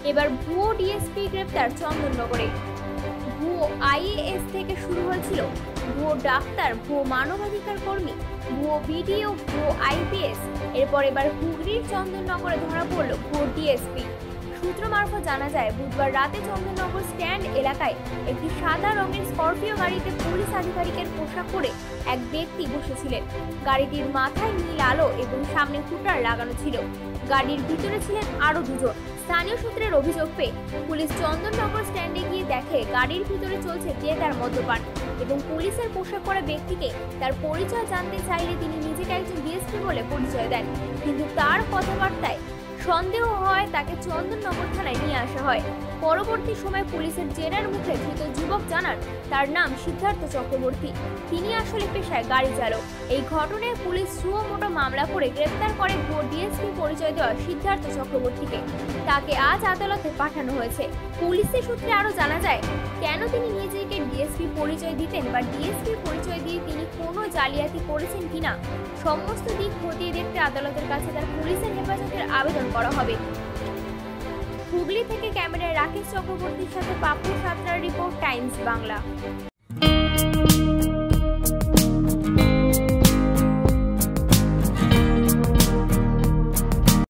এবার ভুয়ো ডিএসপি গ্রেপ্তার চন্দননগরে। ভুয়ো আইএএস থেকে শুরু হয়েছিল ভুয়ো ডাক্তার, ভুয়ো মানবাধিকার কর্মী, ভুয়ো বিডিও, ভুয়ো আইপিএস। এবার হুগলির চন্দননগরে ধরা পড়ল ভুয়ো ডিএসপি। সূত্র মারফত জানা যায়, বুধবার রাতে চন্দননগর স্ট্যান্ড এলাকায় একটি সাদা রঙের স্করপিও গাড়িতে পুলিশ আধিকারিকের পোশাক পরে এক ব্যক্তি বসেছিলেন। গাড়িটির মাথায় নীল আলো এবং সামনে ফুটার লাগানো ছিল। গাড়ির ভিতরে ছিলেন আরো দুজন। স্থানীয় সূত্রের অভিযোগ পেয়ে পুলিশ চন্দননগর স্ট্যান্ডে গিয়ে দেখে গাড়ির ভিতরে চলছে দেদার মদ্যপান এবং পুলিশের পোশাক পরা ব্যক্তিকে তার পরিচয় জানতে চাইলে তিনি নিজেকে একজন ডিএসপি বলে পরিচয় দেন, কিন্তু তার কথাবার্তায় সন্দেহ হয় তাকে চন্দননগর থানায় নিয়ে আসা হয়। পরবর্তী সময় পুলিশের জেরার মুখে ধৃত যুবক জানান তার নাম সিদ্ধার্থ চক্রবর্তী। তিনি আসলে পেশায় গাড়ি চালক। এই ঘটনায় পুলিশ সুও মোটো মামলা করে গ্রেপ্তার করে ভুয়ো ডিএসপি পরিচয় দেওয়া সিদ্ধার্থ চক্রবর্তীকে। তাকে আজ আদালতে পাঠানো হয়েছে। পুলিশের সূত্রে আরো জানা যায়, কেন তিনি নিজেকে ডিএসপি পরিচয় দিতেন বা ডিএসপি পরিচয় দিয়ে তিনি কোনো জালিয়াতি করেছেন কিনা, সমস্ত দিক খতিয়ে দেখতে আদালতের কাছে তার পুলিশের হেফাজতের আবেদন করা হবে। হুগলি থেকে ক্যামেরায় রাকেশ চক্রবর্তীর সাথে পাপ্পু সাঁতরার রিপোর্ট, টাইমস বাংলা।